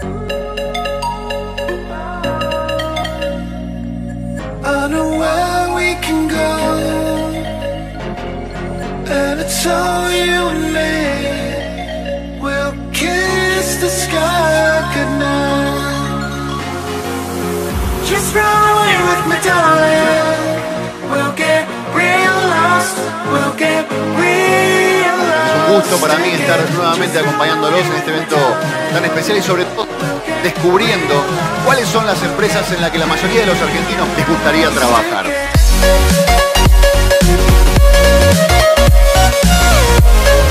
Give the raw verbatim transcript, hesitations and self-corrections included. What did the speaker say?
I know where we can go, and it's all you and me. We'll kiss the sky goodnight. Just run away with me, darling. We'll get real lost. We'll get real lost. Es un gusto para mí estar nuevamente acompañándolos en este evento tan especial y sobre todo descubriendo cuáles son las empresas en las que la mayoría de los argentinos les gustaría trabajar.